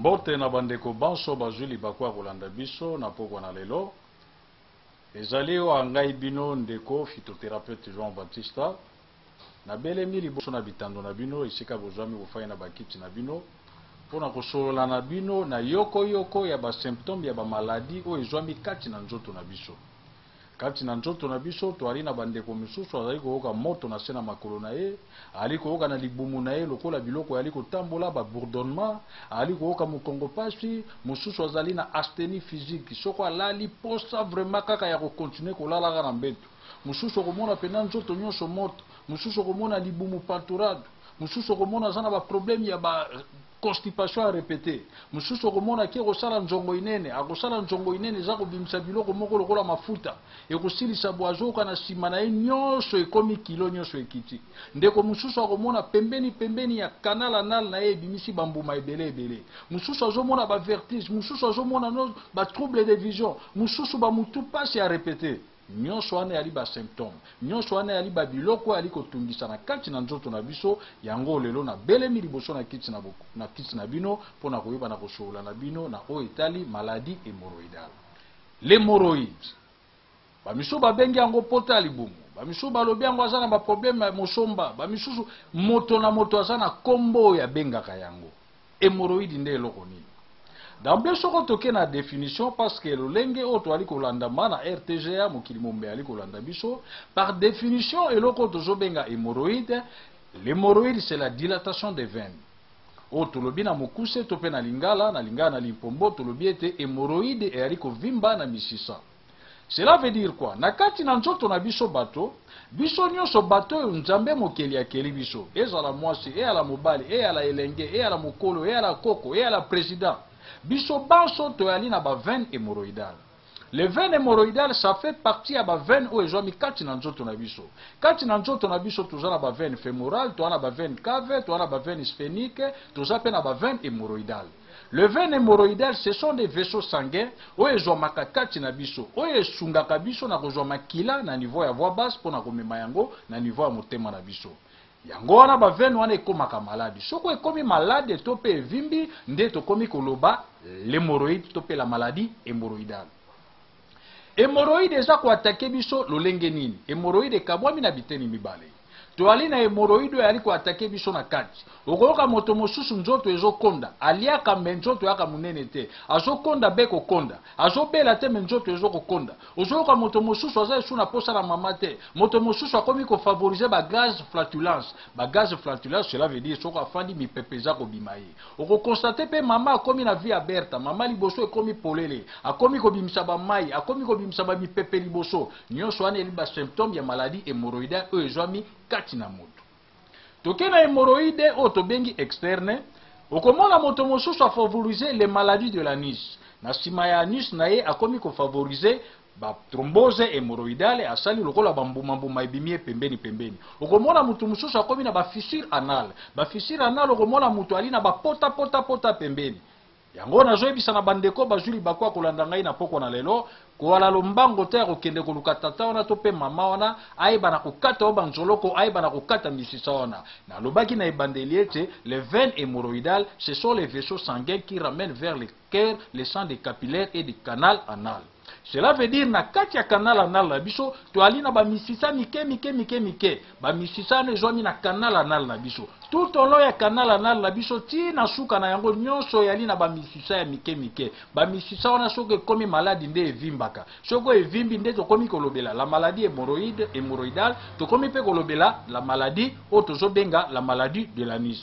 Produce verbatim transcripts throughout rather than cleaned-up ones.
Mbote na bandeko banso bazuli bakwa kolanda biso na pokwa na lelo. Ezali wa ngai bino ndeko phytothérapeute Jean Baptista. Na belemi liboso na bitando na bino esika bozwami bofai na bakiti na bino. Pona kosolola na bino na yoko yoko ya ba symptômes ya ba maladie o ezwami kati na nzoto na biso. Kati na nzoto na biso toali na bandeko misusu azali koyoka moto na se na makolo na ye, ali koyoka na libumu na ye lokola biloko yali kotambola ba bourdonnement, ali koyoka mokongo pasi, mosusu azali na asthénie physique, soko alali posa vraiment kaka ya kokontinue kolala na mbeto. Mosusu komona pena nzoto nyonso moto, mosusu komona libumu pantourade, mosusu komona zana ba problème ya ba constipation à répéter. Mususu komona ki kosala nzongo inene, akosala nzongo inene za kobimisa biloko moko lokola mafuta. E kosilisa boazoka na sima na ye nyonso ekomi kilo nyonso ekiti. Ndeko mususu akomona pembeni pembeni ya canal anal na ye ebimisi bambuma ebele ebele. Mususu azomona ba vertige, mususu azomona no ba trouble de vision, mususu ba mutu pasi à répéter. Nyonso wana yali ba symptômes, nyonso wana yali ba biloko yali kotungisa na kati na nzoto na biso, yango lelo na belemi liboso na kiti na boko na kiti na bino pona koyeba na kosola na bino na o etali maladie hémorroïdale. L'hémorroïde ba miso ba bengi yango pota libumu, ba miso ba lobi yango azana ba problème mosomba, ba miso moto na moto azana kombo ya bengaka yango. Hémorroïde nde eloko nini? D'emblée soko toke na définition parce que lolenge oto ali kolanda mana R T G A mokili mombe ali kolanda biso par définition eloko tozo benga hémorroïde. L'hémorroïde c'est la dilatation des veines. Oto lobi na mokuse to pe na lingala na lingala na limpombo to lobi ete hémorroïde e ali kovimba na misisa. Cela veut dire quoi? Na kati na nzoto na biso bato, biso nyonso bato nzambe mokeli akeli biso. Ezala mwasi, e ala mobali, e ala elenge, e ala mokolo, e ala koko, e ala président. Biso banso toyali na ba veine hémorroïdale. Les veines hémorroïdales ça fait partie ya ba veine o ezwami kati na nzoto na biso. Kati na nzoto na biso toza na ba veine fémorale, toza na ba veine cave, toza na ba veine sphénique, toza pe na ba veine hémorroïdale. Les veines hémorroïdales ce sont des vaisseaux sanguins o ezwamaka kati na biso, o esungaka biso na kozwa makila na niveau ya voix basse pona komema yango na niveau ya motema na biso. Yango wana ba veine wana ekomaka maladi. Soko ekomi malade to pe evimbi nde to komi koloba l'hémorroïde to pe la maladie hémorroïdale. Hémorroïde eza ko attaquer biso lolenge nini? Hémorroïde kabwami na biteni mibale. To ali na hémorroïde yali ko attaquer biso na kati. Okoyoka moto mosusu nzoto ezokonda, aliaka menzoto yaka munene te. Azokonda beko konda. Azobela te menzoto ezokonda. Ozoyoka moto mosusu aza esu na posa na mama te. Moto mosusu akomi ko favoriser ba gaz flatulence. Ba gaz flatulence cela veut dire soko afandi mi pepeza ko bimaye. Oko constater pe mama akomi na vie aberta, mama liboso ekomi polele, akomi ko bimisa ba mai, akomi ko bimisa ba mi pepe liboso. Nyonso ane li ba symptômes ya maladie hémorroïdale o ezwami kati na moto. Toke na hémorroïde o tobengi externe, okomona moto mosusu a favoriser les maladies de l'anis. Na sima ya anis na ye akomi ko favoriser ba thrombose hémorroïdale asali lokola bambuma mbuma ebimie pembeni pembeni. Okomona moto mosusu akomi na ba fissure anal. Ba fissure anal okomona moto ali na ba pota pota pota pembeni. Yango nazoyebisa na bandeko bazuli bakwa kolanda ngai na poko na lelo koala lombango te kokende koluka tata wana to pe mama wana ayeba na kokata oba nzoloko ayeba na kokata misisa wana na lobaki na ebandeli ete les veines hémorroïdales ce sont les vaisseaux sanguins qui ramènent vers le cœur le sang des capillaires et du canal anal. Cela veut dire na kati ya canal anal na biso to ali na ba misisa mike mike mike mike ba misisa ne ezwami na canal anal na biso tout au long ya canal anal na biso ti na suka na yango nyonso yali na ba misisa ya mike mike ba misisa wana soko ekomi maladi nde evimbaka soko evimbi nde tokomi kolobela la maladie hémorroïde hémorroïdale tokomi pe kolobela la maladie o tozobenga la maladie de l'anis.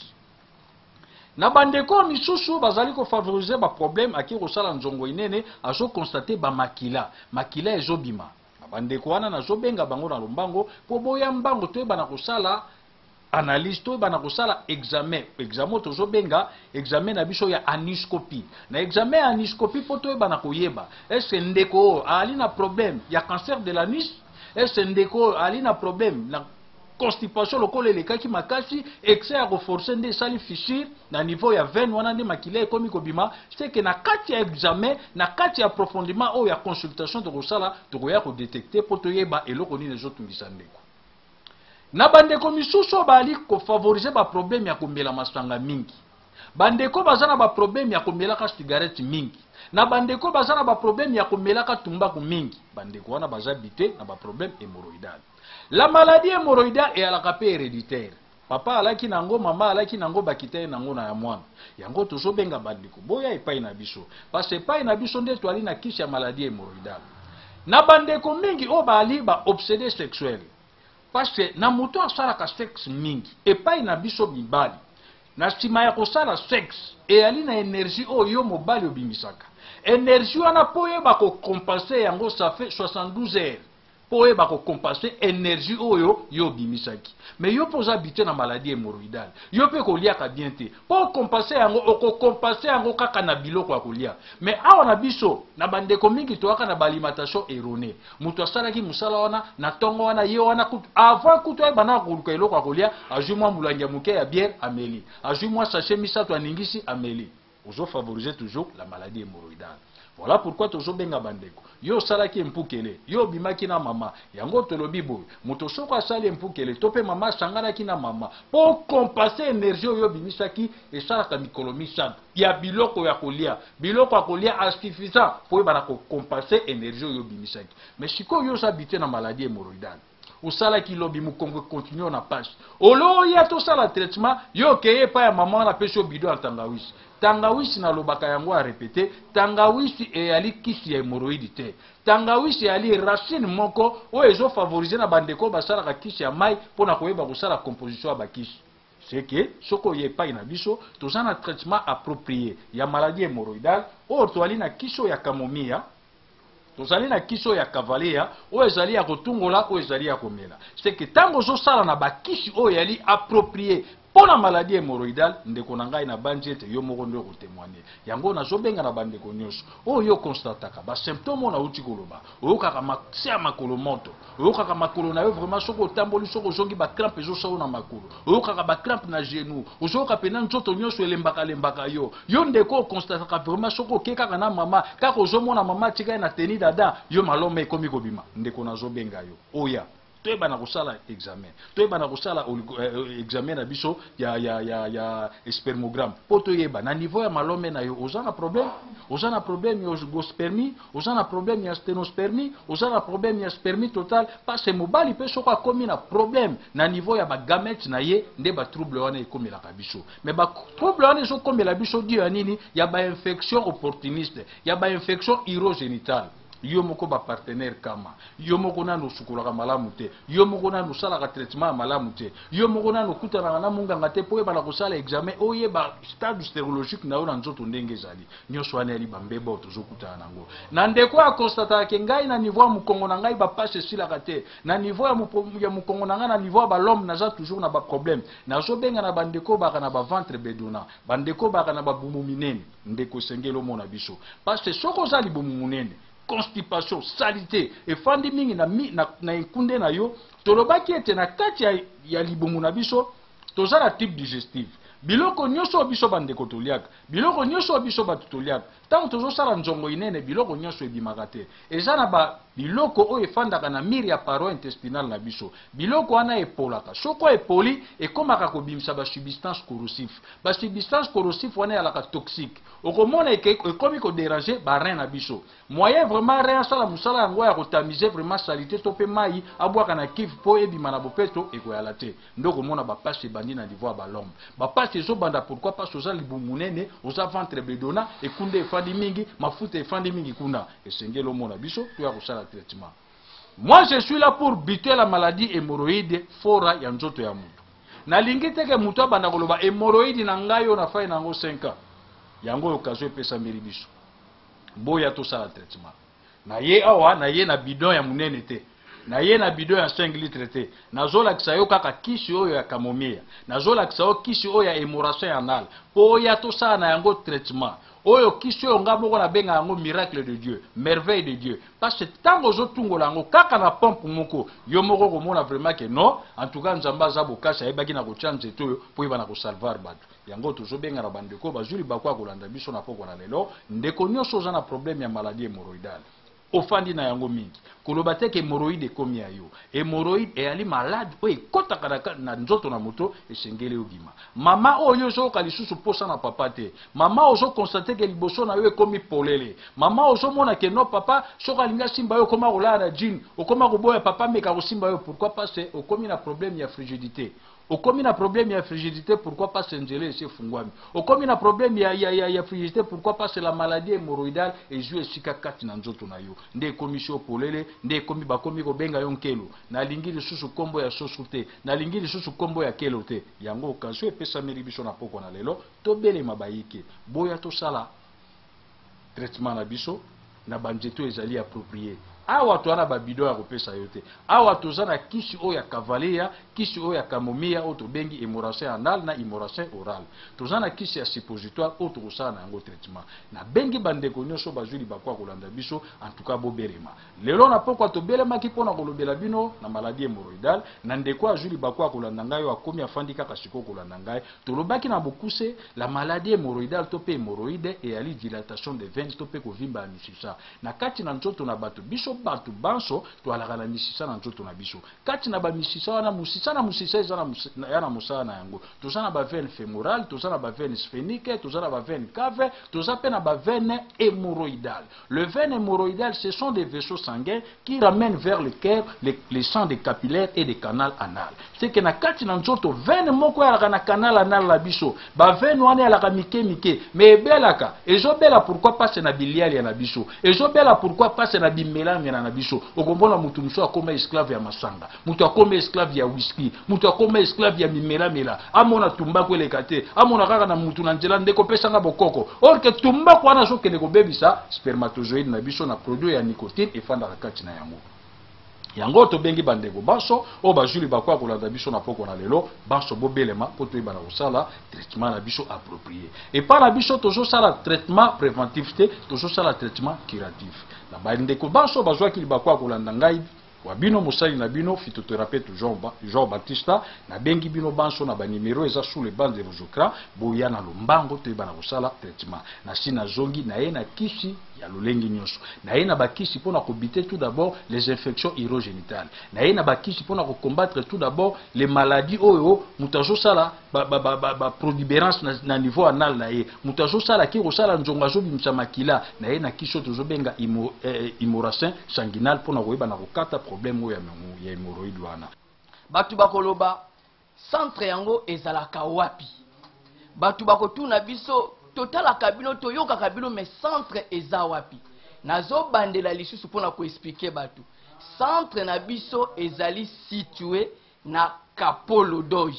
Na bandeko misusu bazali ko favoriser ba problème aki kosala nzongo inene azo constater ba makila makila ezobima na bandeko wana nazobenga bango na lombango po boya mbango to ebana kosala analyse to ebana kosala examen examen tozobenga examen na biso ya aniscopie na examen ya aniscopie po to ebana koyeba est-ce ndeko ali na problème ya cancer de l'anis, est-ce ndeko ali na problème na constipation lokola elekaki makasi excès ya koforce nde esali fissure na niveau ya veine wana nde makila ekomi kobima c'est que na kati ya examen na kati ya approfondissement oyo ya consultation tokosala tokoya kodetecte po toyeba eloko nini ezotungisa ndeko. Na bandeko misusu bali kofavoriser ba problème ya kombela masanga mingi bandeko bazana ba problème ya komelaka cigarette mingi na bandeko bazana ba problème ya komelaka tumbaku mingi bandeko wana baza bité na ba problème hémorroïdal. La maladie hémorroïdale est à la capé héréditaire. Papa alaki nango, mama alaki nango, bakite nango na ya mwana. Yango tozo benga bandeko. Boya epai na biso. Parce que epai na biso nde toali na kisi ya maladie hémorroïdale. Na bandeko mingi o bali ba obsédé sexuel. Parce que na muto asala ka sexe mingi. Epai na biso mibali. Na sima ya kosala sexe. E ali na énergie o yo mobali obimisaka. Énergie wana po yeba ko compenser yango ça fait soixante-douze heures. Po yeba ko compenser énergie oyo yo bimisaki. Mais yo poza habiter na maladie hémorroïdale. Yo pe ko liaka bien te. Po compenser yango oko compenser yango kaka na biloko ya kolia. Mais awa na biso na bandeko mingi to aka na alimentation erronée. Muto asalaki musala wana na tongo wana ye wana kutu avant kutu ay bana koluka eloko ya kolia ajui mwa mulanja muke ya bière ameli. Ajui mwa sachet misato aningisi ameli. Ozo favoriser toujours la maladie hémorroïdale. Voilà pourquoi tozo benga bandeko. Yo salaki mpukele, yo bimaki na mama, yango tolobi boy. Muto soko asali mpukele, tope mama sangana ki na mama. Pour compenser énergie yo bimisaki et salaka mikolo misatu. Ya biloko ya kolia, biloko ya kolia insuffisant pour ba ko compenser énergie yo bimisaki. Mais siko yo sabité na maladie hémorroïdale. Osala ki lobi mukongo continue na page. Olo ya to sala traitement, yo keye pa ya mama na pesho bido en tangawisi. Tangawisi na lobaka yango a répété, tangawisi e ali kisi ya hémorroïde te. Tangawisi ali racine moko o ezo favoriser na bandeko basala ka kisi ya mai pona koyeba kosala composition ya bakisi. C'est que soko ye pa ina biso, tozana na traitement approprié ya maladie hémorroïdale, o toali na kiso ya camomilla. Tozali na kiso ya cavalier o ezali ya kotungola o ezali ya komela. C'est que tango zo sala na bakisi o yali approprié pour la maladie hémorroïdale ndeko na ngai na banjete yo moko ndo ko témoigner. Yango na zo benga na bandeko nyonso. O yo constataka ba symptômes na uti koloba. O kaka makse ya makolo moto. O kaka makolo na yo vraiment soko tamboli soko zongi ba crampe zo sauna makolo. O kaka ba crampe na genou. O zo ka pena nzoto nyonso elembaka lembaka yo. Yo ndeko constataka vraiment soko keka na mama kaka ozo mona mama tika na teni dada yo malome komi kobima. Ndeko na zo benga yo. Oya toyeba na kosala examen, toyeba na kosala examen na biso ya ya ya ya spermogramme po toyeba na niveau ya malome na yo oza na problème, oza na problème ya gospermie, oza na problème ya sténospermie, oza na problème ya spermie total parce que mobali pe soko akomi na problème na niveau ya ba gamètes na ye nde ba trouble wana ekomela ka biso. Mais ba trouble wana zo komela biso dio nini ya ba infection opportuniste, ya ba infection urogénitale. Yo moko ba partenaire kama yo moko na no sukola malamu te yo moko na no sala ka traitement malamu te yo moko na no kutana na munganga te po yeba na kosala examen oye ba stade stérologique na yo na nzoto ndenge ezali nyonso wana ali bambeba tozokutana nango na ndeko ya constata ke ngai na niveau ya mukongo na ngai ba passe sila ka te na niveau ya mukongo na ngai na niveau ya ba l'homme na za toujours na ba problème na zo benga na bandeko ba na ba ventre bedona bandeko ba na ba bumu minene ndeko sengelo mona biso parce que soko za libumu munene constipation, salité et fandi mingi na mi na na nkunde na yo tolobaki ete na kati ya, ya libumu na biso tozala type digestif biloko nyonso biso bandeko toliaka biloko nyonso biso batutoliaka tango tozosala nzongo inene biloko nyonso ebimaka te eza na ba biloko oyo efandaka na mire ya paroi intestinale na biso biloko wana epolaka soko epoli ekomaka kobimisa ba substance corrosive ba substance corrosive wana yalaka toxique okomona ekomi kodéranger ba rein na biso moyen vraiment rein asala musala yango ya kotamiser vraiment salité to pe mai abwaka na kive po ebima na bopeto ekoyala te ndoko mona ba passe bandi na niveau ya balombe ba passe ezo banda pourquoi parce oza libumu nene oza ventre bedona ekunde efandi mingi mafuta efandi mingi kuna esengelo mona biso to ya kosala traitement. Moi je suis là pour buter la maladie hémorroïde fora ya nzoto ya mutu. Na lingi teke mutu abanda koloba hémorroïde na ngai yo na fai nango cinq ans. Yango okazo epesa mbiri biso. Boya to sala traitement. Na ye awa na ye na bidon ya munene te. Na ye na bidon ya cinq litres te. Nazola kisayo kaka kisi oyo ya camomilla. Nazola kisayo kisi oyo ya hémorragie anale. Boya to sala na yango traitement. Oyo kisi oyo nga moko na benga yango miracle de Dieu, merveille de Dieu. Parce que tango zo tungola yango kaka na pompe moko, yo moko komona vraiment que non, en tout cas nzamba za bokasa ebaki na ko chance to po iba na ko salvar bato. Yango tozo benga na bandeko bazuli bakwa kolanda biso na poko na lelo, ndeko nyonso za na problème ya maladie hémorroïdale. ofandi na yango mingi koloba te ke hémorroïde ekomi ya yo hémorroïde eyali malade oyo ekotaka na nzoto na moto esengeli obima mama oyo ozoyoka lisusu posa na papa te mama ozokonstate ke liboso na yo ekomi polele mama ozomona ke no papa soki alingi asimba yo okoma kolala na jine okoma koboya papa meka kosimba yo pourquoi parce okomi na problème ya frigidité okomi na problème ya frigidité pourquoi pas nzela esi efungwami okomi na problème ya, ya, ya, ya frigidité pourquoi pas la maladie hémorroïdale ezwi esika kati na nzoto na yo nde ekomi si opolele nde ekomi bakomi kobenga yo nkelo nalingi lisusu kombo ya sosu te nalingi lisusu kombo ya kelo te yango okazio epesameli biso na poko na lelo tobelema bayike boya tosala traitement na biso na banzeto ezali approprié awa toana babido ya kopesa yo te awa toza na kisi oyo ya cavalier kisi oyo ya camomille oyo tobengi hémorragie anal na hémorragie oral toza na kisi ya suppositoire oyo tokosala na yango traitement na bengi bandeko nyonso bazwi libakwa kolanda biso en tout cas bobelema lelo na pokwa tobelemaki mpona kolobela bino na maladie hémorroïdale na ndeko azwi libakwa kolanda ngai oyo akomi afandi kaka sikoyo kolanda ngai tolobaki na bokuse la maladie hémorroïdale to mpe hémorroïde eyali dilatation de veine to mpe kovimba ya misisa na kati na nzoto na bato biso bato banso toalaka na misisa na nzoto na biso kati na bamisisa wana musisa na musisa eza ya na mosala na yango toza na bavene fémorale toza na bavene sphénique toza na bavene cave toza mpe na bavene hémorroïdale le veine hémorroïdale ce sont des vaisseaux sanguins qui ramènent vers le cœur les, les sangs des capillaires et des canaux anal c'est que na kati na nzoto veine moko yalaka na canal anal la biso bavene wana yalaka mike mike mais ebelaka ezobela pourquoi pas na biliali ya na biso ezobela pourquoi pas na bimelami na biso okombona mutu muso akoma esclave ya masanga mutu akoma esclave ya whisky mutu akoma esclave ya mimela mela amona tumbako eleka te amona kaka na mutu na nzela ndeko pesanga bokoko or que tumbako wana sokende kobebisa spermatozoïde na biso na produit ya nicotine efandaka kati na yango yango tobengi bandeko banso o bazuli bakwa kolanda biso na poko na lelo banso bobelema po toyeba na kosala traitement na biso approprié et par la biso tozosala traitement préventif te tozosala traitement curatif na bandeko banso bazwaki libakwa kolanda ngai wa bino mosali na bino phytothérapeute Jean, Jean Baptista na bengi bino banso na banimero eza sous les bandes de vos écrans boya na lombango toyeba na kosala traitement na sina zongi na ye na kisi ya lolengi nyonso na ye na bakisi mpona kobite tout d'abord les infections urogénitales na ye na bakisi mpona combattre tout d'abord les maladies oyo mutu azosala baprotubérance na, na niveau anal na ye mutu azosala ki kosala nzongo azobimisa makila na ye na kisi oyo tozobenga hémorragie sanguinale mpona koyeba na kokata problème oyo ya hémorroïde wana batu bakoloba centre yango ezalaka wapi batu bakotuna biso totalaka bino toyokaka bino mais centre eza wapi nazobandela lisusu mpona koexplike batu centre na biso ezali situé na Kapolo Doge.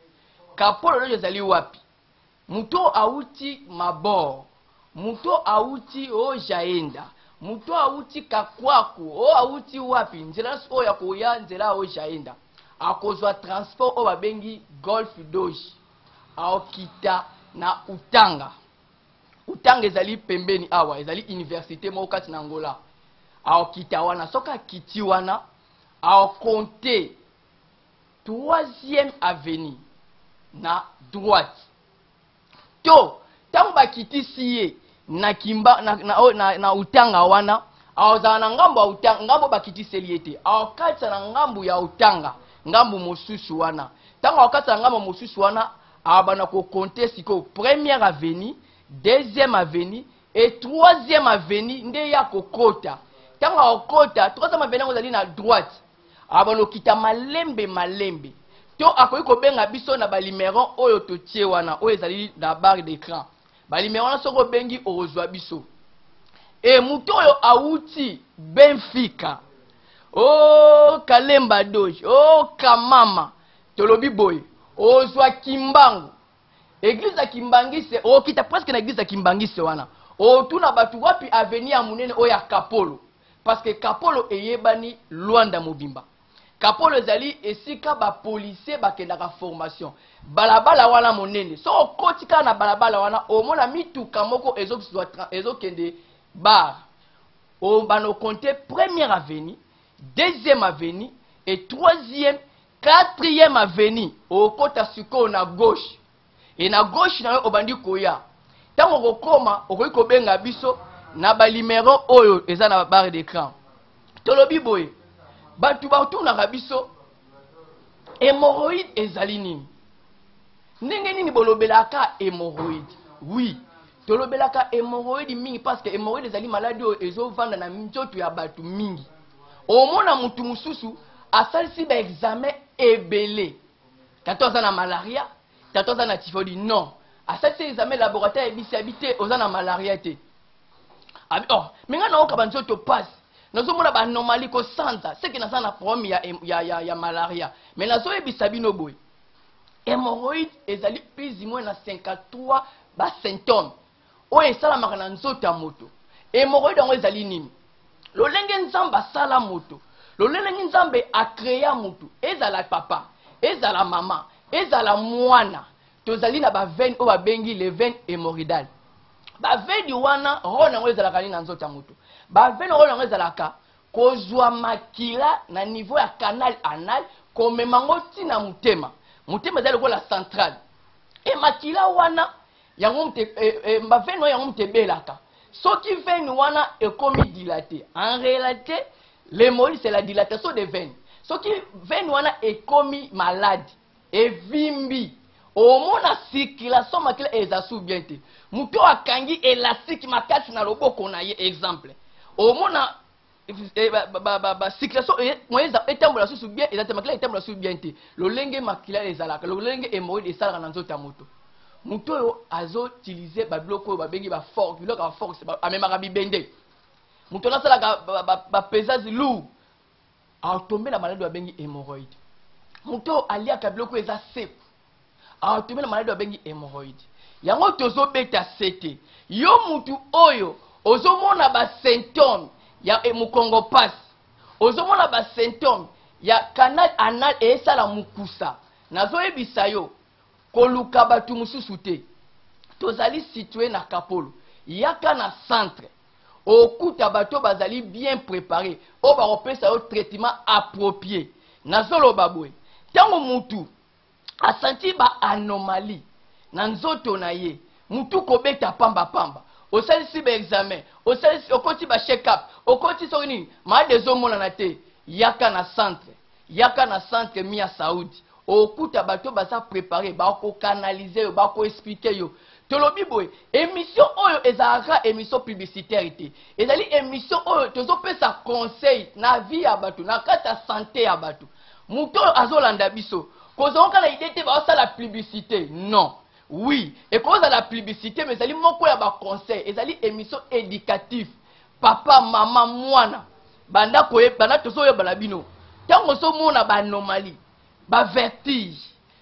Kapolo Doge ezali wapi muto auti mabor muto auti o jaenda muto auti kakwaku o auti wapi nzela so ya koya nzela o jaenda akozwa transport o babengi Golf Doge aokita na Utanga Utanga ezali pembeni awa ezali université moko kati na Angola aokita wana soka kiti wana aokonte troisième avenue na droite to tango bakiti siye na kimba na na, na, na Utanga wana aozana na ngambo ya Utanga ngambo bakiti seliete aokata na ngambo ya Utanga ngambo mosusu wana tango aokata na ngambo mosusu wana abana ko compter siko première avenue deuxième avenue et troisième avenue nde ya kokota tango aokota troisième avenue ngozali na droite abana kita malembe malembe to akoyi kobenga biso na balimero oyo totie wana oyo ezali na barre d'écran balimero wana soko bengi ozwa biso e muto oyo auti Benfica o Kalemba Doge o Kamama tolobi boy ozwa Kimbangu église ya Kimbangise o kita presque na église ya Kimbangise wana o tuna batu wapi avenue ya munene o ya Kapolo parce que Kapolo eyebani Luanda Mobimba Kapolo ezali esika ba policier bakendaka formation balabala wana monene so okotika na balabala wana omona mituka moko ezokizwa ezokende bar o bano compter première avenue deuxième avenue et troisième quatrième avenue au kota siko na gauche et na gauche na obandi koya tango kokoma okoyi kobenga biso na ba numéro oyo eza na barre d'écran tolobi boye batu batu na biso hémorroïde ezali nini ndenge nini bolobelaka hémorroïde oui tolobelaka hémorroïde mingi parce que hémorroïde ezali maladie oyo ezovanda na nzoto ya batu mingi omona mutu mususu asalisi ba examen ebele tato aza na malaria tato aza na typhoïde non asalisi examen laboratoire ebisi habité oza na malaria te abi oh minga na oka banzoto passe nazomona ba anomalie ko sanza c'est que naza na problème ya ya ya, ya malaria mais nazo ebisa bino boy hémorroïde ezali plus ou moins na cinquante-trois ba symptômes oyo esalamaka na nzoto ya moto hémorroïde yango ezali nini lolenge nzambe asala moto lolenge nzambe akrea moto ezala papa ezala mama ezala mwana tozali na ba veine oyo babengi les veines hémorroïdales ba veine wana rona yango ezalaka nini na nzoto ya moto ba veine rona yango ezalaka kozwa makila na niveau ya canal anal komemango ntina motema motema ezali lokola centrale e makila wana yango mte e, e, ba veine yango mte belaka soki veine wana ekomi dilaté en réalité l'hémorroïde c'est la dilatation des veines soki veine wana ekomi malade evimbi omona circulation makila ezasu bien te muto akangi élastique makasi na loboko na ye exemple omona e, ba ba ba, ba circulation moyeza etambola susu bien ezate makila etambola susu bien te lolenge makila ezalaka lolenge hémorroïde esalaka na nzoto ya moto muto yo azo utiliser ba biloko ba bengi ba force biloko ba force amemaka bibende muto nasalaka ba, ba, ba pesage lourd a tomber la maladie ba bengi hémorroïde muto aliaka biloko eza sep a tomber la maladie ba bengi hémorroïde yango tozo beta sete yo mutu oyo ozomona ba symptômes ya mukongo passe ozomona ba symptômes ya canal anal et ça la mukusa nazo ebisa yo koluka batu mususu te tozali situé na Kapolo yaka na centre okuta bato bazali bien préparé o ba opesa yo traitement approprié nazolo babwe tango mutu asanti ba anomalie na nzoto na ye mutu kobeta pamba pamba osalisi ba examen osalisi okoti ba check up okoti so nini ma dezomona na te yaka na centre yaka na centre Mia Saoudi okuta bato baza préparé ba ko canaliser ba ko expliquer yo tolobi boy émission oyo ezalaka émission publicitaire te ezali émission oyo tozo pesa conseil na vie ya bato na kata santé ya bato muto azolanda biso kozonka na idée te ba la publicité non oui et cause la publicité mais ezali moko ya ba conseil ezali émission éducative papa mama mwana banda koye banda tozo yo bala bino tango so mona ba anomalie ba vertige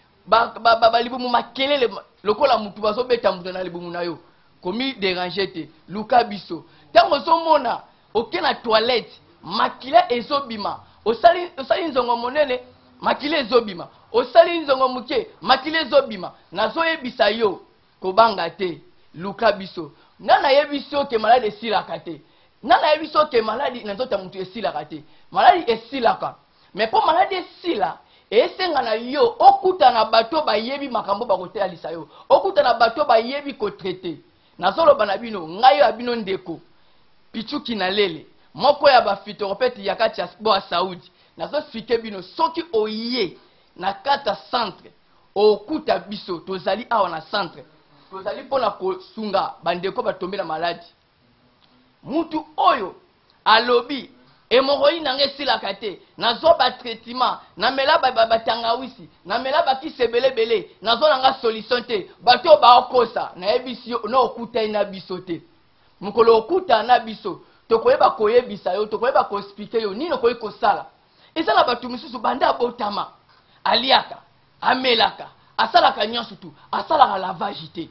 ba ba ba libumu makelele lokola mutu bazo beta mutu na libumu na yo komi déranger te luka biso tango so mona okena toilette makila ezobima osali osali nzongo monene makila ezobima osali nzongo muke makila ezobima nazo yebisa yo kobanga te luka biso nana yebiso ke malade esilaka te nana yebiso ke malade na nzota mutu esilaka te malade esilaka mais pour malade esila esenga na yo okuta na bato bayebi makambo bakotelisa yo okuta na bato bayebi ko traiter nazolo bana bino ngai ya bino ndeko pichuki na lele moko ya ba phytothérapeute ya kati ya bo Saoudi nazo fike bino soki oye na kata centre okuta biso tozali awa na centre tozali pona ko sunga bandeko batombe na maladi mutu oyo alobi hémorroïde nanga esilaka te nazo ba traitement na mela ba batangawisi na mela ba kisebele bele nazo nanga solution te bato ba okosa na yebisi na okuta ina biso te mukolo okuta na biso tokoyeba koyebisa yo tokoyeba ko expliquer yo nino koyi kosala ezala batu misusu banda botama aliaka amelaka asalaka nyonso tu asalaka lavage te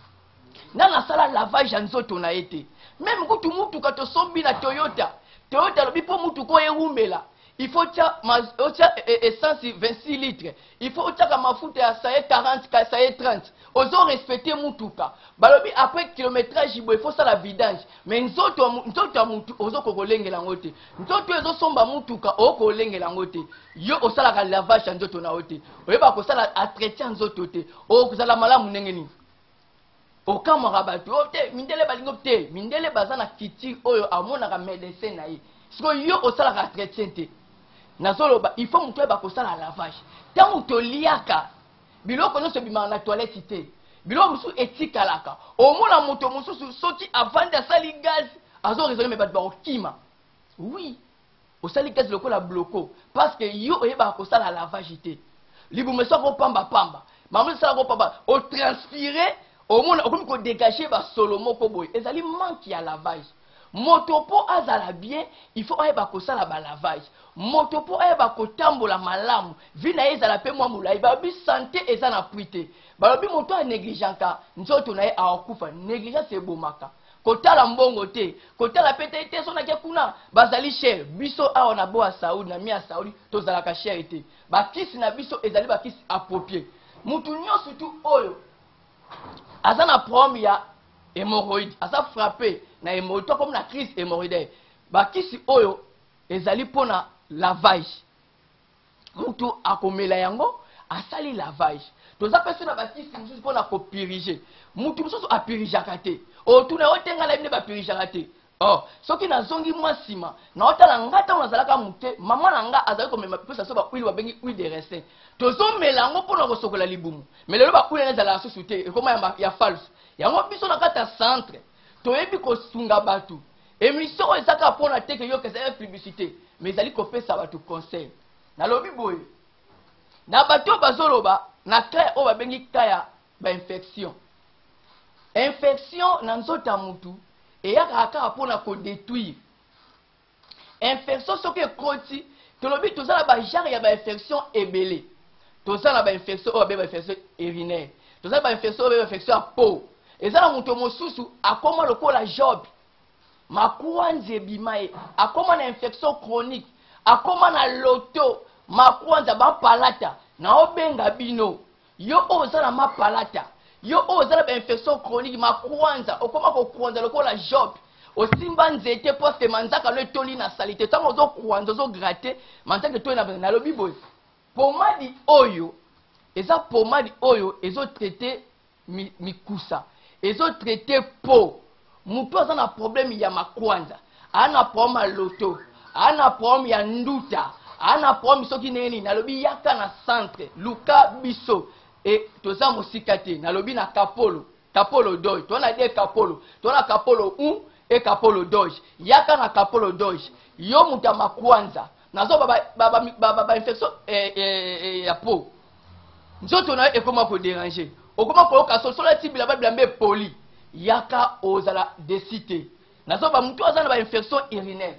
nana sala lavage nzoto na ete même kutu mutu kato sombi na Toyota Toyota lobi po mutu ko yeumela il faut tia tia essence vingt-six litres il faut tia mafuta ya saye quarante ka saye trente ozo respecter mutuka balobi après kilométrage il faut ça la vidange mais nzoto nzoto mutu ozo kokolengela ngote nzoto ezo somba mutuka okolengela ngote yo osala ka lavage nzoto na ote oyeba ko sala entretien nzoto te o kozala malamu ndenge nini okamwaka bato o te mindele balingo te mindele baza na kiti oyo amonaka médecin na ye siko yo osalaka entretien te nazoloba il faut moto oyeba kosala lavage ntango toliaka biloko nyonso ebimaka na toilette te biloko mosusu etikalaka omona moto mosusu soki avandi asali gaz azoresone me bato bakokima oui osali gaz lokola bloko parce que yo oyebaka kosala lavage te libumu esoko opambapamba mamosi esalaka opamba otranspire omona okomi kodégage basolo moko boye ezali manque ya lavage moto mpo azala bien il faut ayeba kosala balavage moto mpo ayeba kotambola malamu vi na ye ezala mpe mwa molai balobi sante eza na prix te balobi moto anégligeanka nzoto na ye akokufa négligence ebomaka kotala mbongo te kotala pete te sonaki kuna bazali cher biso awa na bo ya saudi na mi ya saudi tozalaka cher te bakisi na biso ezali bakisi approprié mutu nyonso tu oyo aza na problème ya hémorroïde aza frappé na hémorroïde to comme na crise hémorroïdaire bakisi oyo ezali pona lavage mutu akomela yango asali lavage toza peso na bakisi mosusu pona kopirige mutu mosusu apirijaka te otuna otenga na bine bapirijaka te oh soki nazongi mwa nsima na otala nga ntango nazalaka moke mama na nga azali komema pesa so bahuile babengi huile de raisin tozomela yango mpona kosokola libumu me lelo bahuile na ezalaka susu te ekoma ya, ya false yango biso na kati ya centre toyebi kosunga bato émission oyo ezaka mpona teke yoka ezali publicité me ezali kopesa bato conseil nalobi boye na bato oyo bazoloba na kaya oyo babengi kaya bainfection infection na nzoto ya mutu eyaka kaka mpona kodétruire infection soki ekoti tolobi toza na bagenre ya bainfection ebele toza na bainfection oyo babe bainfection urinaire toza na bainfection oyo babe bainfection ya peau eza na moto mosusu akoma lokola job makwanza ebima ye akoma na infection chronique akoma na loto makwanza bapalata na obenga bino yo oyo oza na mapalata yo oyo oza na bainfection chronique makwanza okoma kokwanza lokola job osimba nzete poste manzaka no etoli na salite ntango ozokwanza ozogratte manzaka etoli na nalobi boye pomadi oyo eza pomadi oyo ezotraite mikusa ezotraite po mutu aza na problème ya makwanza ana problème ya loto ana problème ya nduta ana problème soki ndenge nini nalobi yaka na centre luka biso e toza mosika te nalobi na kapolo kapolo doge tona de kapolo tona kapolo un e kapolo doge yaka na kapolo doge yo mutu ya makwanza nazo baba baba baba ba infection eh eh ya po nzoto na ekoma ko déranger okoma ko ka sosola tibila ba blambe poli yaka ozala desité nazo ba mutu azana ba infection urinaire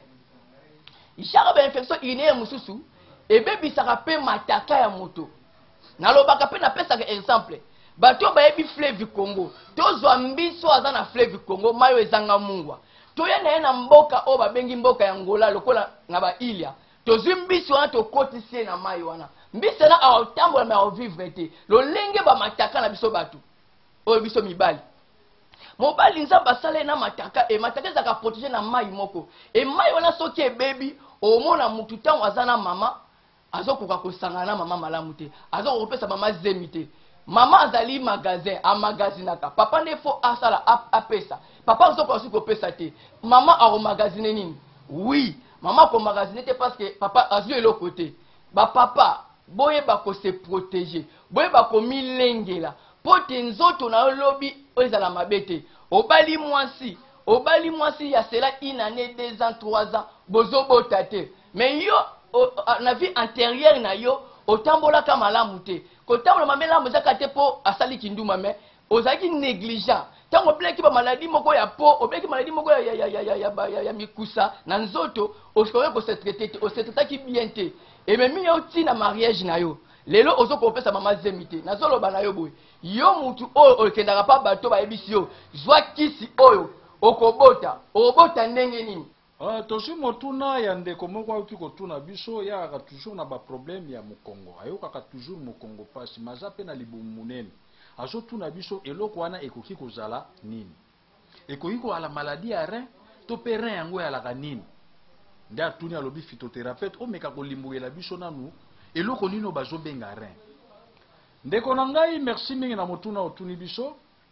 ishaka ba infection urinaire mususu ebebisaka pe mataka ya moto nalobaka pe napesaka exemple bato bayebi fleuve Congo tozwa mbiso aza na fleuve Congo mayo ezanga mungwa toye na ye na mboka oyo babengi mboka ya ngola lokola na bailia tozwi mbiso wana tokotisi ye na mayi wana mbiso na aotambola me aovivre te lolenge bamataka na biso bato oyo biso mibali mobali nzambe asala ye na mataka e mataka ezaka protege na mayi moko e mayi wana soki ebebi omona mutu ntango aza na mama azokoka kosangana na mama malamu te azokopesa mama zemi te mama azali magasin amagazinaka papa nde fo asala apesa papa azokoka soki kopesa te mama akomagazine nini oui mama akomagazine te parce que papa azwi eloko te bapapa boyeba kose protéger boyeba komilengela po te nzoto na yo lobi oyo ezala mabe te obali mwasi obali mwasi ya cela une année deux ans trois ans bozobota te mais yo na vie antérieure na yo otambolaka malamu te kotambola mamelamu ezaka te mpo asali kinduma me ozalaki négligent ntango obelaki bamaladi moko ya po obelaki maladi moko ya, ya, ya, ya, ya, ya, ya, ya mikusa na nzoto okoki kosetraite te osetrataki bien te ememi yo ntina mariage na yo lelo ozokopesa mama zemi te nazoloba na yo boye yo mutu oyo okendaka pa bato bayebisi yo zwa kisi oyo okobota okobota ndenge nini Uh, tosi motuna ya ndeko moko auti kotuna biso yakaka toujours na baproblème ya mokongo ayokaka toujours mokongo pasi maza pe na libumu munene azotuna biso eloko wana ekoki kozala nini ekoki kozala maladi ya rein to pe rein yango eyalaka nini nde atuni alobi phytothérapeute omeka kolimbukela biso nanu eloko nini bazobenga rein ndeko na ngai merci mingi na motuna otuni biso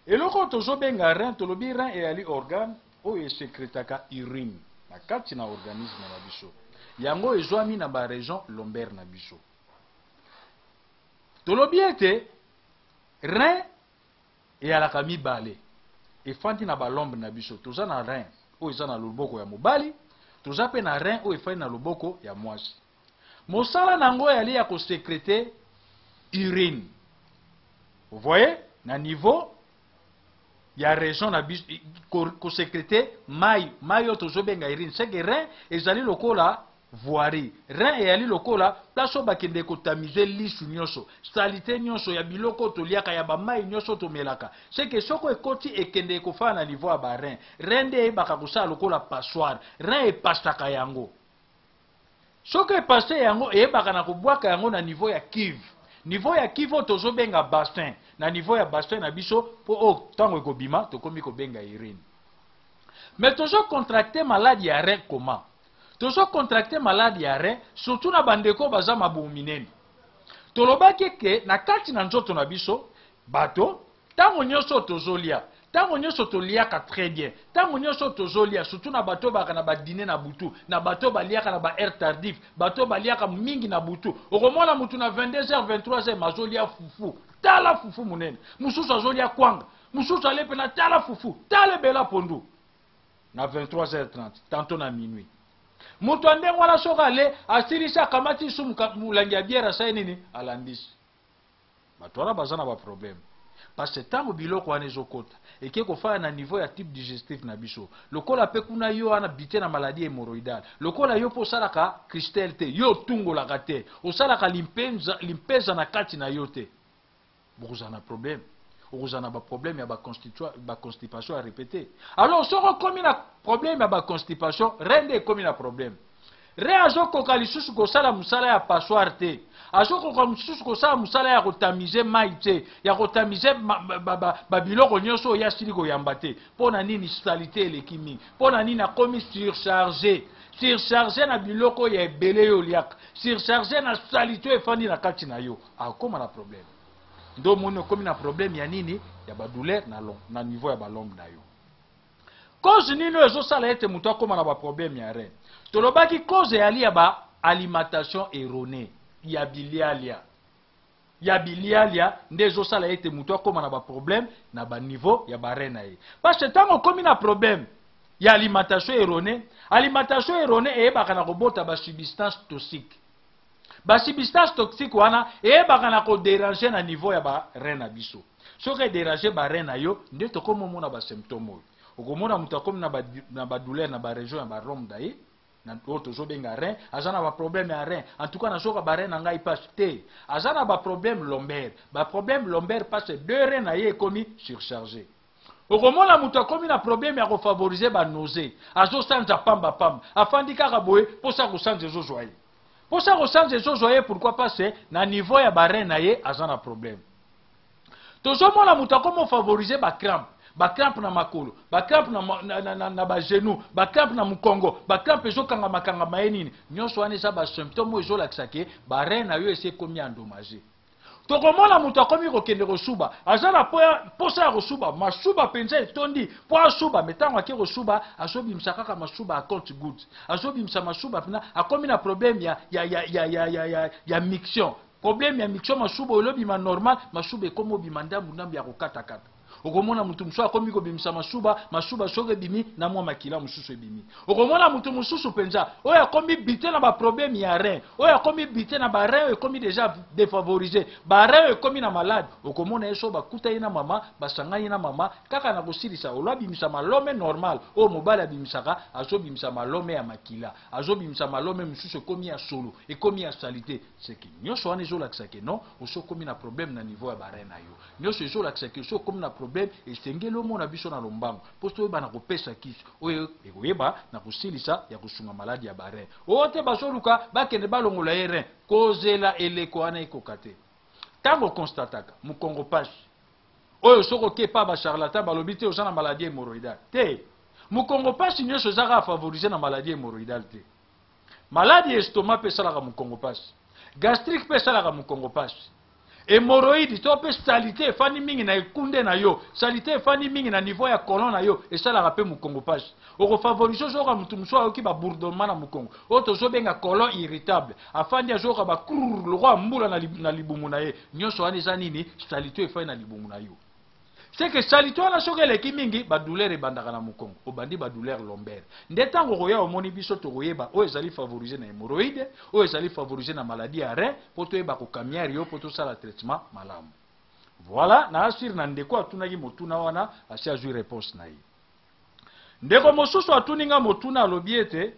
eloko tozobenga rein tolobi rein eyali organe oyo esekretaka urine na kati na organisme na biso yango ezwami na baregion lombaire na biso tolobi ete rein eyalaka mibale efandi na balombe na biso toza na rein oyo eza na loboko ya mobali toza mpe na rein oyo efandi na loboko ya mwasi mosala nango eyali ya kosekrete urine vous voyez na niveau ya région na biso kosekrete mai mai oyo tozobenga urine seke rein ezali lokola voirie rein eyali lokola place oyo bakende kotamize lisu nyonso salite nyonso ya biloko toliaka ya bamai nyonso tomelaka seke soko ekoti ekende kofala na niveau ya barein rein nde eyebaka kosala lokola passoire rein epasaka yango soko epase yango eyebaka na kobwaka yango na niveau ya kive niveau ya kive oyo tozobenga bassin na niveau ya bassin na biso po oyo ntango ekobima tokomi kobenga urine mais tozocontracte maladi ya rein comment tozocontracte maladi ya rein surtout na bandeko baza mabomu minene tolobaki ke na kati na nzoto na biso bato ntango nyonso tozolia ntango nyonso toliaka très bien ntango nyonso tozolia surtout na bato baka na badine na butu na bato baliaka na ba heure tardif bato baliaka mingi na butu okomona mutu na vingt-deux heures vingt-trois heures mazolia fufu tala fufu munene mususu azolia kwanga mususu alepe na tala fufu tala bela pondu na vingt-trois heures trente tantôt na minuit mutu ande wana soka ale asilisa kamati su mulangi ya biera sai nini alandisi bato wana baza na ba problème parce que tango biloko wana ezokota eke kofala na niveau ya type digestif na biso lokola pe kuna yo wana bite na maladie hémorroïdale lokola yo po salaka cristal te yo tungolaka te osalaka limpeza limpeza na kati na yo te bokozala na problème okozala na baproblème ya baconstipation ya répété alors soko komi na problème ya baconstipation rein nde ekomi na problème rein azokoka lisusu kosala mosala ya passoire te azokoka lisusu kosala mosala ya kotamize mai te ya kotamize babiloko nyonso oyo asili koyamba te mpo na nini salite eleki mingi mpo na nini akomi surcharge surcharge na biloko ya ebele yo oliaka surcharge na salite oyo efandi na kati na yo akoma na problème ndo moni okomi na problème ya nini ya badouleur na, na niveau ya balombe na yo cause nini oyo ezosala ete moto akoma na baproblème ya rein tolobaki cause eyali ya baalimentation erronée ya bilialia ya bilialia nde ezosala ete moto akoma na baproblème na baniveau ya barein na ye parce que ntango okomi na problème ya alimentation erronée alimentation erronée eyebaka na kobota basubstance toxique basubstance toxique wana eyebaka na kodéranger na niveau ya barein na biso soki edéranger barein na yo nde tokomi omona basymptôme oyo okomona moto akomi na badouleur na baregion ya barome na ye oyo tozobenga rein aza na baproblème ya rein en tout cas nazoka barein na ngai pasi te aza na baproblème lombaire baproblème lombaire parce deux rein na ye ekomi surchargé okomona moto akomi na problème ya kofavorize banose azosanza pambapamba afandi kaka boye mposa kosanza ezozwa ye mposa kosanza ezozwa ye pourquoi parce na niveau ya barein na ye aza na problème tozomona moto akomi ofavorize bacrampe bacrampe na makolo bacrampe na, na, na, na, na bagenou bacrampe na mukongo bacrampe ezokanga makanga ye nini nyonso wana eza basymptôme oyo ezolakisa ke barein na yo esi ekomi endommagé tokomona moto akomi kokende kosuba aza na mposa ya kosuba masuba mpenza etondi mpo asuba me ntango ake kosuba azobimisa kaka masuba ya compte good azobimisa masuba mpena akomi na problème ya, ya, ya, ya, ya, ya, ya, ya miction problème ya miction masuba olobima normal masuba ekomi obima ndambu ndambu ya kokatakata okomona mutu mususu akomi kobimisa masuba masuba soki ebimi na mwa makila mususu ebimi okomona mutu mususu mpenza oyo akomi bite na baproblème ya rein oyo akomi bite na barein oyo ekomi déjà défavorisé barein oyo ekomi na malade okomona ye so bakuta ye na mama basanga ye na mama kaka na kosilisa olo abimisa malome normal oyo mobali abimisaka azobimisa malome ya makila azobimisa malome mususu ekomi ya solo ekomi ya salite seki nyonso wana ezolakisa ke non oso okomi na problème na niveau ya barein na yo nyonso ezolakisa ke oso okomi na problème esengeli omona biso na lombango mpo so oyeba na kopesa kisi oyo ekoyeba na kosilisa ya kosunga maladi ya barein oyo te bazoluka bakende balongola ye rein kozela eleko wana ekoka te ntango okonstataka mokongo pasi oyo soki okepa bacharlatan balobi te oza na maladi hémorroïdale te mokongo pasi nyonso ezaka afavorize na maladi hémorroïdale te maladi ya estomac mpe esalaka mokongo pasi gastrique mpe esalaka mokongo pasi hémorroïde to pe salité fani mingi na ekunde na yo salité fani mingi na niveau ya colon na yo esalaka pe mukongo page okofavorize ozoyoka mutu mosusu ayoki babourdonnement na mukongo oyo tozobenga colon irritable afandi azoyoka bakrur lokwa mbula na libumu na ye nyonso wana eza nini salité efai na libumu na yo c'est que salité wana soki eleki mingi badouleur ebandaka na mukongo obandi badouleur lombaire nde ntango koya omoni biso tokoyeba oyo ezali favorise na hémorroïde oyo ezali favorise na maladie ya rein mpo toyeba kokamiare yo mpo tosala traitement malamu. Voilà, na asiri na ndeko atunaki motuna wana asi azwi réponse na ye. Ndeko mosusu atuninga motuna alobi ete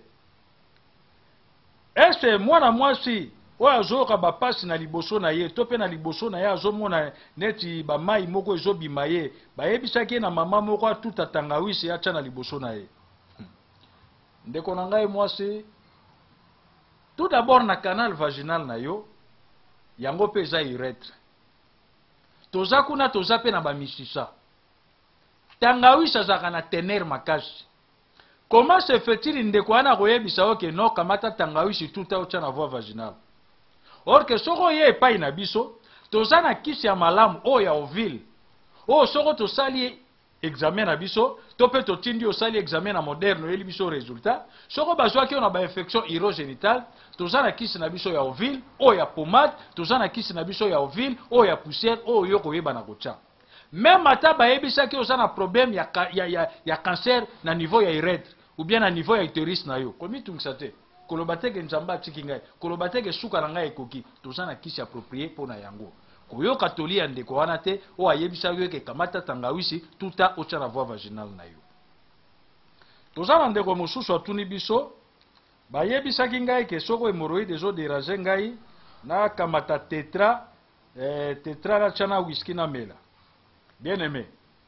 ese mwana mwasi oyo azoyoka bapasi na liboso na ye to mpe na liboso na ye azomona neti bamai moko ezobima ye bayebisaki ye na mama moko atuta tangawisi atya na liboso na ye. Ndeko na ngai mwasi, tout d'abord na canal vaginal na yo yango mpe eza uretre toza kuna toza mpe na bamisisa tangawisi azalaka na tenere makasi. Comment se fait-il ndeko wana koyebisa yo ke no kamata tangawisi tuta otya na voie vaginale? Or que soko ye epai na biso toza na kisi ya malamu oyo ya ovile oyo soko tosali examen na biso to mpe totindi osali examen na moderne oyeli biso résultat soko bazwaki yo na bainfection urogénitale toza na kisi na biso ya ovile oyo ya pomade toza na kisi na biso ya ovile oyo ya poussière oyo yo koyeba na kotya. Même ata bayebisaki oza na problème ya, ya, ya, ya cancer na niveau ya uretre ou bien na niveau ya utérus na yo komitungisa te koloba teke nzamba atiki ngai koloba teke suka na ngai ekoki toza na kisi approprié mpo na yango koyoka tolia ndeko wana te oyo ayebisa yo eke kamata tangawisi tuta otya na voie vaginale na yo. Toza na ndeko mosusu atuni biso bayebisaki ngai ke soko hémorroïde ezoderange ngai na kamata tetra eh, tetra natya na whisky na mela. Bien aimé,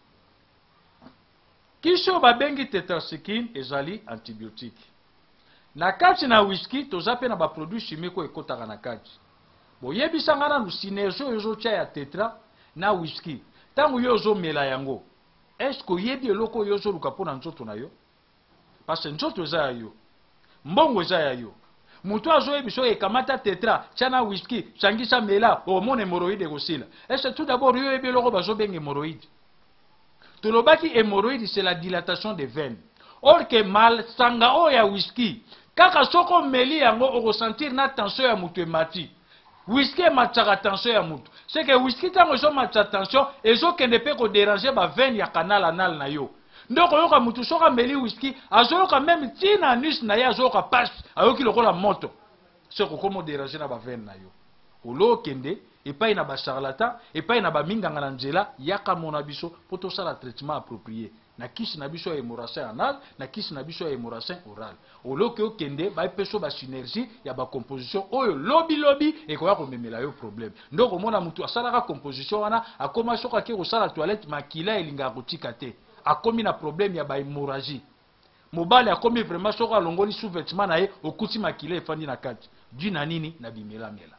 kisi oyo babengi tetracycline ezali antibiotique. Na kati na whisky toza pe na ba produit chimique oyo ekotaka na kati. Boyebisa nga nanu synergie oyo ezotya ya tetra na whisky ntango yo ozomela yango est-ce que oyebi eloko oyo ozoluka mpo na nzoto na yo? Parce que nzoto eza ya yo, mbongo eza ya yo. Mutu azoyebisa oyo ekamata tetra tya na whisky sangisa mela omona hémorroïde ekosila. Est-ce que tout d'abord yo oyebi eloko bazobenga hémorroïde? Tolobaki hémorroïde c'est la dilatation des veines. Or que mal sanga oyo ya whisky kaka soko meli yango okosentir na tension ya mutu emati. Whisky emataka tension ya mutu. C'est que whisky tango ezomatisa tension ezokende mpe kodéranger ba veine ya canal anal na yo. Ndoko yoka mutu soka meli whisky azoyoka même tina anus na ye azoyoka passe ayoki lokola moto. Soko komo déranger na ba veine na yo. Olo kende epai na ba charlatan epai na ba minganga na nzela yaka mona biso po tosala traitement approprié. Na kisi na biso ya hémorragie anal na kisi na biso ya hémorragie oral oloke okende bapeso ba synergie ya ba composition oyo lobi lobi ekoya komemela yo problème ndoko mona mutu asalaka composition wana akoma soka ke kosala toilette makila elinga kotika te akomi na problème ya ba hémorragie mobali akomi vraiment soka longoli sous-vêtement na ye okuti makila efandi na kati du na nini na bimela mela.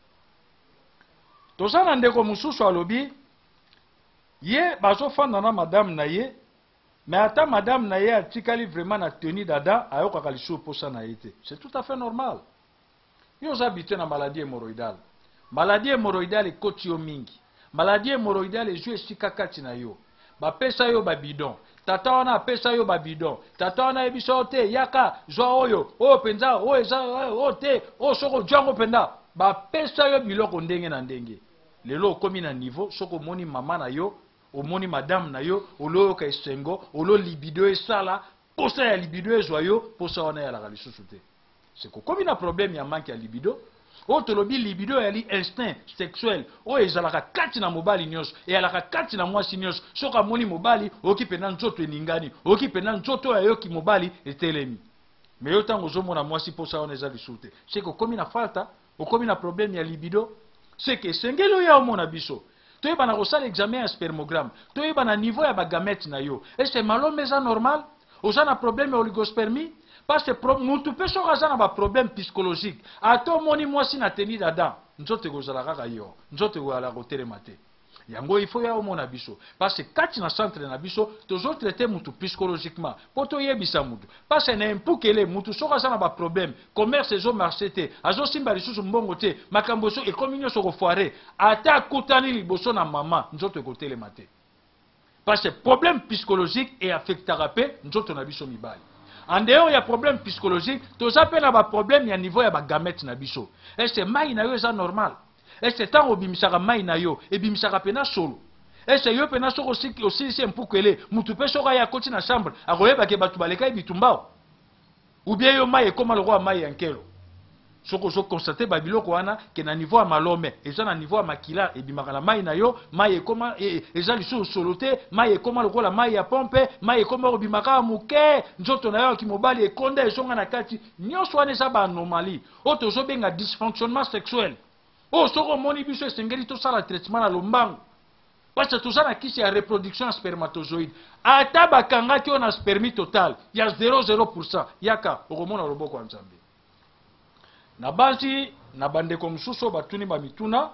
Tozana ndeko mususu alobi ye bazofanda na madame na ye mais ata madame na ye atikali vraiment na tenue dada ayokaka lisusu posa na ye te. C'est tout à fait normal. Yo oza habitué na maladie hémorroïdale. Maladie hémorroïdale ekoti yo mingi. Maladie hémorroïdale ezwi esika kati na yo. Bapesa yo babidon. Tata wana apesa yo babidon. Tata wana yebisa yo te yaka zwa oyo oyo penza oyo eza oyo te oyo soko jango penda. Bapesa yo biloko ndenge na ndenge. Lelo okomi na niveau soko moni mama na yo omoni madame na yo oloyoka esengo olo libido esala posa ya libido ezwa yo posa wana yalaka lisusu te. C'est kokomi na problème ya manque ya libido oyo tolobi libido yali instinct sexuel oyo ezalaka kati na mobali nyonso eyalaka kati na mwasi nyonso soki amoni mobali oyoki mpenza nzoto eningani oyoki mpenza nzoto oyo ayoki mobali etelemi. Mais yo ntango ozomona mwasi posa wana eza lisusu te. C'est kokomi na falta okomi na problème ya libido. C'est que esengeli oyo omona biso toyeba na kosala examen ya spermogramme toyeba na niveau ya bagamete na yo est-ce malome eza normal oza na problème ya oligospermie parce que mutu mpe soki aza na baproblème psychologique ata omoni mwasi na teni dada nzoto ekozala kaka yo nzoto ekozala kotelema te yango il faut ya omona biso parce que kati na centre na biso toujours traiter mutu psychologiquement poto yebisa mutu parce que na impukele mutu soka sana ba problème commerce ezo marché te azo simba lisusu mbongo te makambo so ekomi nyonso ko foire ata kutani liboso na mama nzoto ekotele mate parce que problème psychologique et affectera pe nzoto na biso mibali. En dehors, il y a problème psychologique. Tout ça peut avoir problème, il y a niveau de gamètes na biso. Est-ce que maï na yo est normal? Est-ce que tant au bimisara maï na yo et bimisara pena solo? Est-ce que yo pena solo aussi aussi c'est un peu que les mutupe sora ya koti na chambre a royeba ke batu baleka bitumbao? Ou bien yo maï comme le roi maï ankelo? Soko so constater babiloko wana ke na niveau ya malome eza na niveau ya makila e bimaka na mai na yo mai ekoma eza liso solote mai ekoma lokola mai ya pompe mai ekoma obimaka muke nzoto na yo kimobali ekonda esonga na kati nyonso wana eza ba anomalie o tozo benga dysfonctionnement sexuel o soko moni biso esengeli to sala traitement na lombango parce que toza na kisi ya reproduction spermatozoïde ata bakanga ki ona spermie total ya zéro virgule zéro pour cent yaka okomona loboko ya Nzambe. Na basi na bandeko mususu batuni ba mituna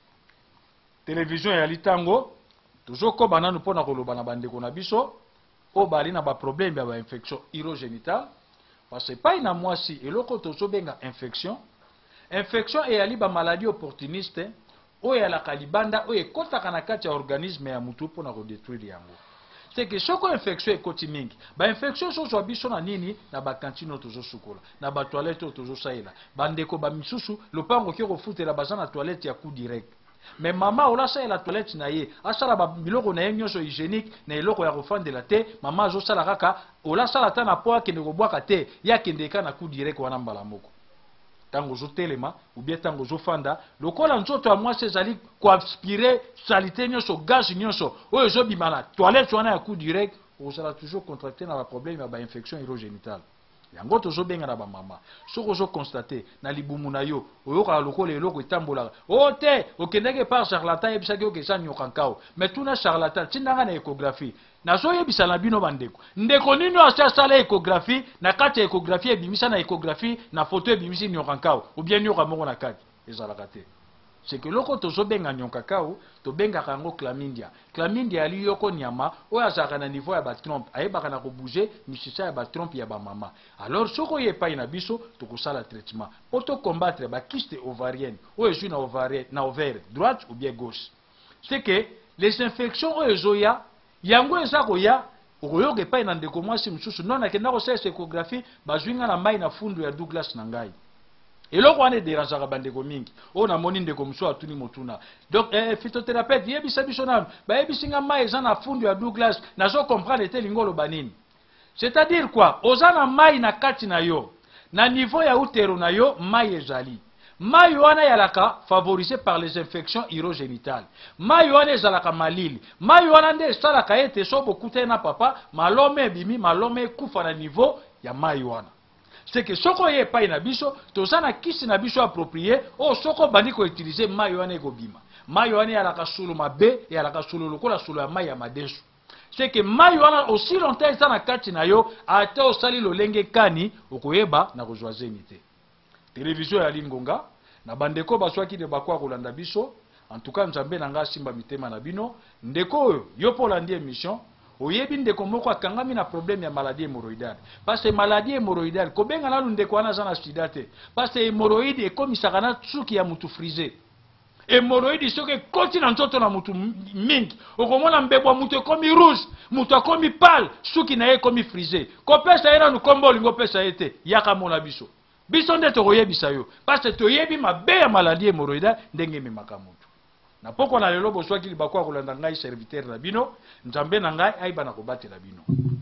télévision ya litango tozoko bananu pona koloba na bandeko na biso o bali na ba problème ya ba infection urogénitale parce que pas na mwasi eloko tozo benga infection infection e ali ba maladie opportuniste o ya la kalibanda o ekotaka na kati ya organisme ya mutu pona ko détruire yango. C'est que chaque infection est côté mingi. Ba infection so so biso na nini na ba cantine tozo sukola, na ba toilette tozo saila. Bandeko ba misusu lopango ki ko futela bazana na toilette ya coup direct. Mais maman ola sa la toilette na ye, asala ba biloko na yenyoso hygiénique na eloko ya kofande la te, maman zo sala kaka ola sala ta na poa ke ne ko bwaka te, ya kendeka na coup direct wana mbala moko. Tango zo telema ou bien tango zo fanda lokola nzoto ya mwasi ezali ko aspirer salité nyonso gaz nyonso oyo zo bimana toilette wana ya coup direct ozala toujours contracté na ba problème ya ba infection urogénitale yango tozo benga na ba mama soko zo constater na libumu na yo oyoka lokola eloko etambola o te okendeke par charlatan yebisa ke okesa nyoka nkao mais tuna charlatan tindanga na échographie na so yebisa na bino bandeko ndeko nini asa sala échographie na kati ya échographie ebimisa na échographie na photo ebimisi nyoka nkao ou bien nyoka moko na kati ezalaka te. C'est que loko tozo benga nyoka kao to benga kango chlamydia chlamydia ali yoko nyama oya zaka na niveau ya ba trompe ayebaka na ko bouger misisa ya ba trompe ya ba mama alors soko yepa ina biso to kusala traitement pour to combattre ba kyste ovarienne oyo jui na ovaire na ovaire droite ou bien gauche. C'est que les infections oyo zoya yango ezako ya oyoge pa ina ndeko mwasi msusu nona kenda ko sesa échographie bazwinga na mai na fundu ya Douglas na ngai. Et là, on est dérangé à bande mingi. On a moni de comme ça tout ni motuna. Donc, eh, phytothérapeute, yebi sabisonam, ba yebi singa ma ezana fundu ya Douglas, na zo comprendre te lingolo banini. C'est-à-dire quoi? Ozana mai na kati na yo, na niveau ya utero na yo, mai ezali. Mai wana yalaka favorisé par les infections urogénitales. Mai wana ezalaka malili. Mai wana nde salaka ete so bokute na papa, malome bimi, malome kufa na niveau ya mai wana. C'est que soko ye pa na biso tozana kisi na biso approprié o soko bandi ko utiliser mai wana ko bima mai wana ya la kasulu mabe ya la kasulu lokola sulu ya mai ya madesu. C'est que mai wana aussi longtemps eza na kati na yo ata osali lolenge kani okoyeba na kozwazenité. Télévision ya lingonga na bandeko baswaki de bakwa kolanda biso en tout cas Nzambe na nga simba mitema na bino ndeko oyo yo polandi émission oyebi ndeko moko akangami na problème ya maladie hémorroïdale parce que maladie hémorroïdale kobenga nanu ndeko wana za na sida te parce que hémorroïde ekomisaka na suki ya mutu frisé hémorroïde soki ekoti na nzoto na mutu mingi okomona mbebwa mutu ekomi rouge mutu akomi pâle suki na ye ekomi frisé kopesa ye nanu kombo olingo opesa ye te yaka mona biso biso nde tokoyebisa yo parce que toyebi mabe ya maladie hémorroïdale ndenge ememaka mutu. Na poko na lelo boswaki libakwa kolanda ngai serviteur na bino Nzambe na ngai aiba na kobatela bino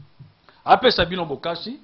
apesa bino bokasi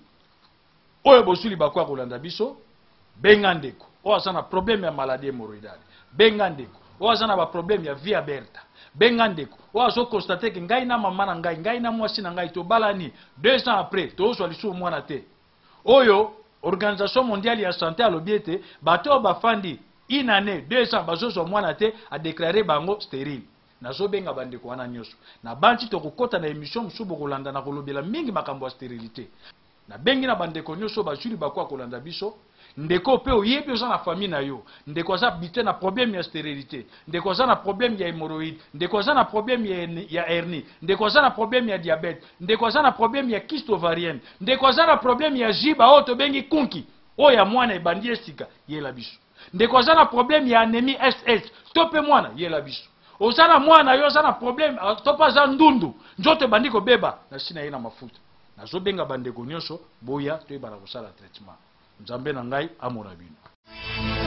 oyo bosuli bakwa kolanda biso benga ndeko o azana problème ya maladie hémorroïdale benga ndeko o azana ba problème ya vie aberta benga ndeko o azo constater que ngai na mama na ngai ngai na mwasi na ngai to balani deux ans après to zo lisu mwana te oyo Organisation mondiale ya santé alobiete bato bafandi une année, deux ans, bazozo mwana te a déclaré bango stérile. Nazo benga bandeko wana nyoso. Na banti to kokota na émission msubo kolanda na kolobela mingi makambo ya stérilité. Na bengi na bandeko nyoso bazuli bakwa kolanda biso ndeko pe oyebi oza na famille na yo ndeko aza bité na problème ya stérilité ndeko aza na problème ya hémorroïde ndeko aza na problème ya, ya hernie ndeko aza na problème ya diabète ndeko aza na problème ya kyste ovarienne ndeko aza na problème ya jiba oyo tobengi kunki oyo ya mwana ebandi esika yela biso ndeko aza na problème ya anémie S S to pe mwana yela biso oza na mwana yo aza na problème to pa aza ndundu nzoto ebandi kobeba na sina ye na mafuta nazobenga bandeko nyonso boya toyebana kosala traitement nzambe na ngai amona bino.